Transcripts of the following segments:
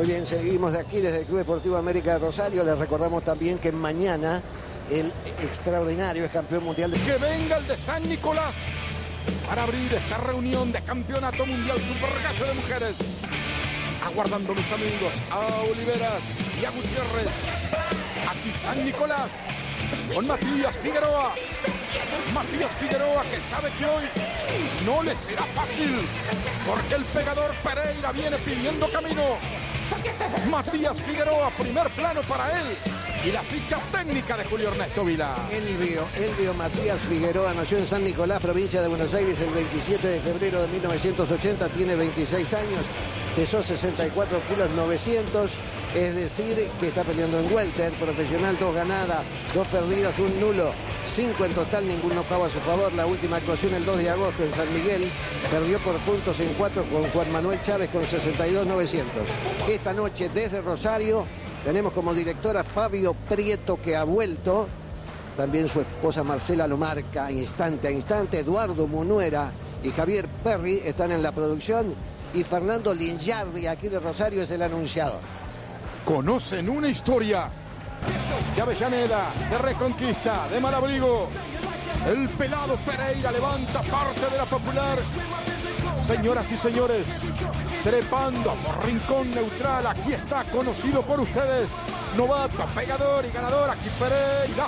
Muy bien, seguimos de aquí desde el Club Deportivo América de Rosario. Les recordamos también que mañana el extraordinario es campeón mundial de... Que venga el de San Nicolás para abrir esta reunión de campeonato mundial Super Gallo de mujeres. Aguardando, mis amigos, a Oliveras y a Gutiérrez. Aquí San Nicolás con Matías Figueroa. Matías Figueroa, que sabe que hoy no le será fácil, porque el pegador Pereira viene pidiendo camino. Matías Figueroa, primer plano para él. Y la ficha técnica de Julio Ernesto Vila. Elvio Matías Figueroa nació en San Nicolás, provincia de Buenos Aires, el 27 de febrero de 1980. Tiene 26 años, pesó 64 kilos 900. Es decir, que está peleando en welter, profesional, 2 ganadas, 2 perdidas, 1 nulo. 5 en total, ningún knockout a su favor. La última actuación el 2 de agosto en San Miguel. Perdió por puntos en 4 con Juan Manuel Chávez con 62.900. Esta noche desde Rosario tenemos como directora Fabio Prieto, que ha vuelto. También su esposa Marcela lo marca instante a instante. Eduardo Munuera y Javier Perry están en la producción. Y Fernando Lingiardi, aquí de Rosario, es el anunciador. Conocen una historia de Avellaneda, de Reconquista, de Malabrigo. El pelado Pereira levanta parte de la popular. Señoras y señores, trepando por rincón neutral, aquí está, conocido por ustedes, novato, pegador y ganador. Aquí Pereira,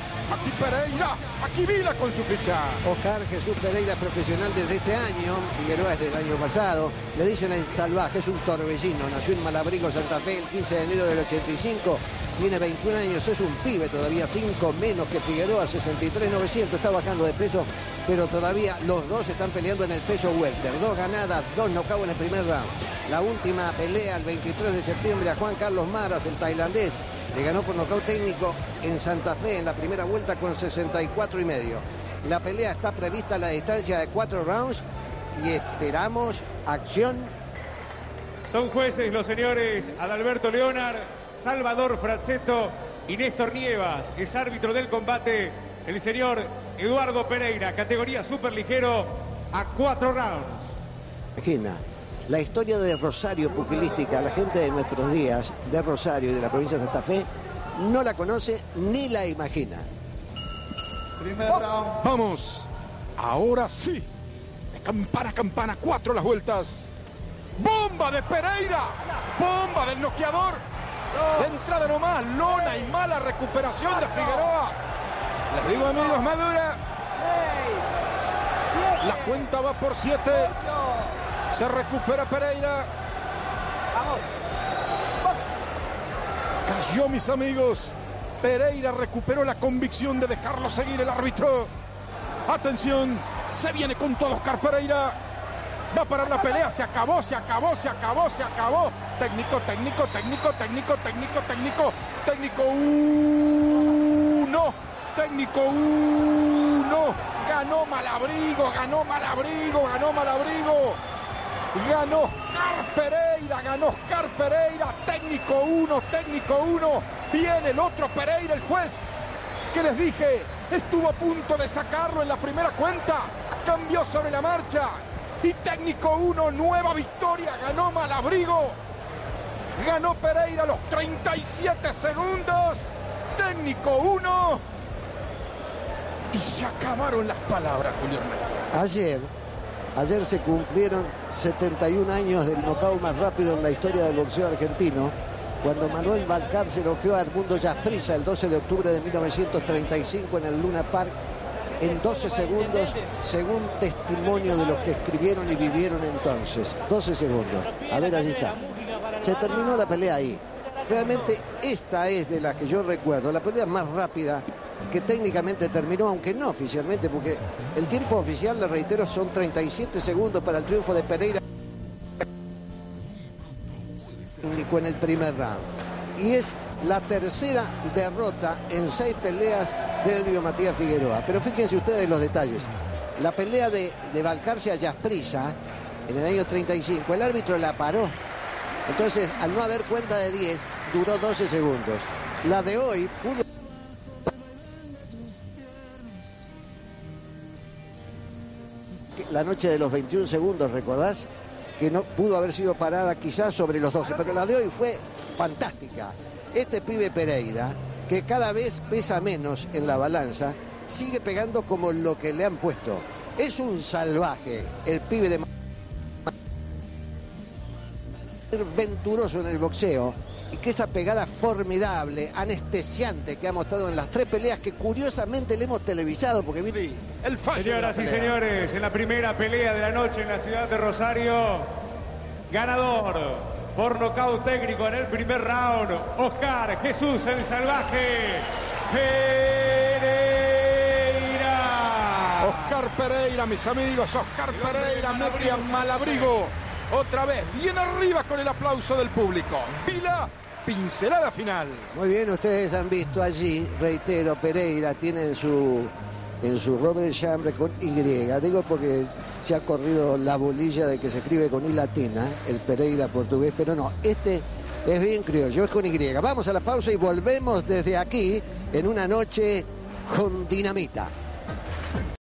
aquí Vila con su ficha. Oscar Jesús Pereira, profesional desde este año. Figueroa es del año pasado. Le dicen el salvaje, es un torbellino. Nació en Malabrigo, Santa Fe, el 15 de enero del 85. Tiene 21 años, es un pibe todavía, 5 menos que Figueroa, 63.900. Está bajando de peso, pero todavía los dos están peleando en el peso welter. 2 ganadas, 2 knockouts en el primer round. La última pelea el 23 de septiembre a Juan Carlos Maras, el tailandés. Le ganó por nocaut técnico en Santa Fe en la primera vuelta con 64.5. La pelea está prevista a la distancia de 4 rounds y esperamos acción. Son jueces los señores Adalberto Leonard, Salvador Frazzetto y Néstor Nievas. Es árbitro del combate el señor Eduardo Pereira, categoría superligero a 4 rounds. Imagina. La historia de Rosario pugilística, la gente de nuestros días, de Rosario y de la provincia de Santa Fe, no la conoce ni la imagina. Vamos, ahora sí. De campana a campana, 4 las vueltas. ¡Bomba de Pereira! ¡Bomba del noqueador! De entrada nomás, lona y mala recuperación de Figueroa. Les digo, amigos, madura. La cuenta va por 7. Se recupera Pereira. Cayó, mis amigos. Pereira recuperó la convicción de dejarlo seguir el árbitro. Atención, se viene con todo Oscar Pereira. Va a parar la pelea, se acabó. Técnico. Técnico 1. Técnico 1. Ganó Malabrigo. Ganó Oscar Pereira, técnico 1. Viene el otro Pereira, el juez, que les dije, estuvo a punto de sacarlo en la primera cuenta, cambió sobre la marcha. Y técnico 1, nueva victoria, ganó Malabrigo. Ganó Pereira a los 37 segundos. Técnico 1. Y se acabaron las palabras, Julio Ernesto. Ayer se cumplieron 71 años del nocaut más rápido en la historia del boxeo argentino, cuando Manuel Balcarce noqueó a Edmundo Jasprissa el 12 de octubre de 1935 en el Luna Park en 12 segundos, según testimonio de los que escribieron y vivieron entonces. 12 segundos. A ver, allí está. Se terminó la pelea ahí. Realmente esta es de la que yo recuerdo, la pelea más rápida que técnicamente terminó, aunque no oficialmente, porque el tiempo oficial, le reitero, son 37 segundos para el triunfo de Pereira en el primer round. Y es la tercera derrota en 6 peleas de Elvio Matías Figueroa. Pero fíjense ustedes los detalles. La pelea de Balcarce a Jasprissa en el año 35, el árbitro la paró. Entonces, al no haber cuenta de 10, duró 12 segundos. La de hoy pudo... La noche de los 21 segundos, ¿recordás? que no pudo haber sido parada quizás sobre los 12, pero la de hoy fue fantástica. Este pibe Pereira, que cada vez pesa menos en la balanza, sigue pegando como lo que le han puesto. Es un salvaje el pibe de venturoso en el boxeo, y que esa pegada formidable, anestesiante que ha mostrado en las 3 peleas que curiosamente le hemos televisado, porque viene el fallo. Señoras y señores, en la primera pelea de la noche en la ciudad de Rosario, ganador por nocaut técnico en el primer round, Oscar Jesús el Salvaje Pereira. Oscar Pereira, mis amigos, Oscar Pereira mete a Malabrigo otra vez, bien arriba con el aplauso del público. Vila, pincelada final. Muy bien, ustedes han visto allí, reitero, Pereira tiene en su Robert Chambre con Y, digo porque se ha corrido la bolilla de que se escribe con I latina, el Pereira portugués, pero no, este es bien criollo, es con Y. Vamos a la pausa y volvemos desde aquí en una noche con dinamita.